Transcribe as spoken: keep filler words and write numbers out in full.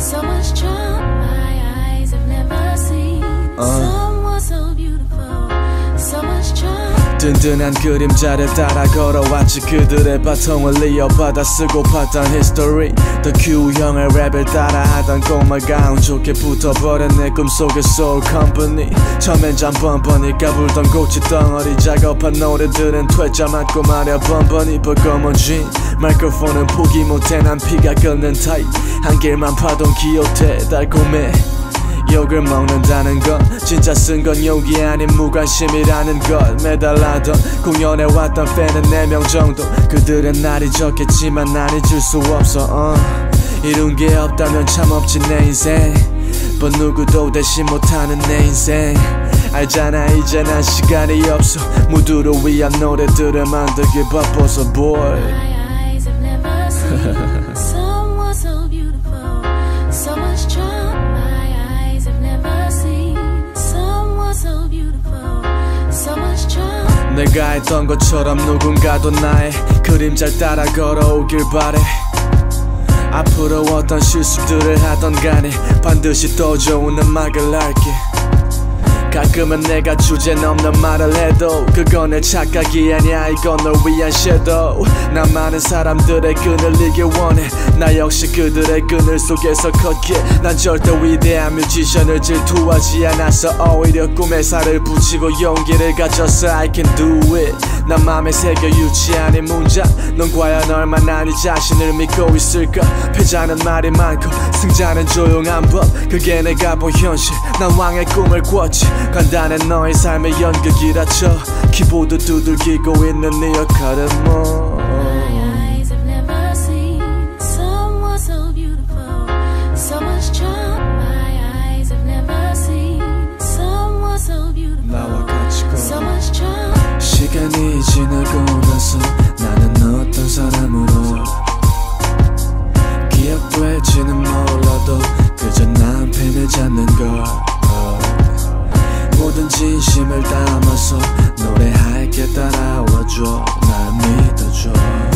So much charm my eyes have never seen. Someone so beautiful, so much charm. 든든한 그림자를 따라 걸어왔지. 그들의 바통을 이어받아 쓰고 봤던 history. 더 Q형의 랩을 따라하던 꼬마가 운 좋게 붙어버린 내 꿈속의 soul company. 처음엔 잠번번이가 불던 고치 덩어리. 작업한 노래들은 퇴짜 맞고 말야 번번이. 버거먼 진 마이크로폰은 포기 못해. 난 피가 끓는 타입. 한 길만 파던 기호태 달콤해. 욕을 먹는다는 건 진짜 쓴 건 욕이 아닌 무관심이라는 것. 매달라던 공연에 왔던 팬은 네 명 정도. 그들은 날 잊었겠지만 난 잊을 수 없어. uh. 이룬 게 없다면 참 없지 내 인생. but 누구도 대신 못하는 내 인생. 알잖아 이제 난 시간이 없어. 모두를 위한 노래들을 만들기 바빠서 boy. Someone so beautiful, so much charm. 내가 했던 것처럼 누군가도 나의 그림자를 따라 걸어오길 바래. 앞으로 어떤 실수들을 하던 간에 반드시 더 좋은 음악을 할게. 가끔은 내가 주제넘는 말을 해도 그건 내 착각이 아니야. 이건 널 위한 shadow. 난 많은 사람들의 끈을 이길 원해. 나 역시 그들의 끈을 속에서 걷기에. 난 절대 위대한 뮤지션을 질투하지 않았어. 오히려 꿈에 살을 붙이고 용기를 가졌어. I can do it. 난 맘에 새겨 유치한 이 문장. 넌 과연 얼마나 네 자신을 믿고 있을까. 패자는 말이 많고 승자는 조용한 법. 그게 내가 본 현실. 난 왕의 꿈을 꿨지. 간단해 너의 삶의 연극이라 쳐. 키보드 두들기고 있는 네 역할은 뭐. My eyes have never seen someone so beautiful, so much charm. My eyes have never seen someone so beautiful, 나와 같이 걸어. so much charm. 시간이 지나고 나서 나는 어떤 사람으로 기억될지는 몰라도 그저 난 펜을 잡는 걸. 모든 진심을 담아서 노래할게. 따라와줘 날 믿어줘.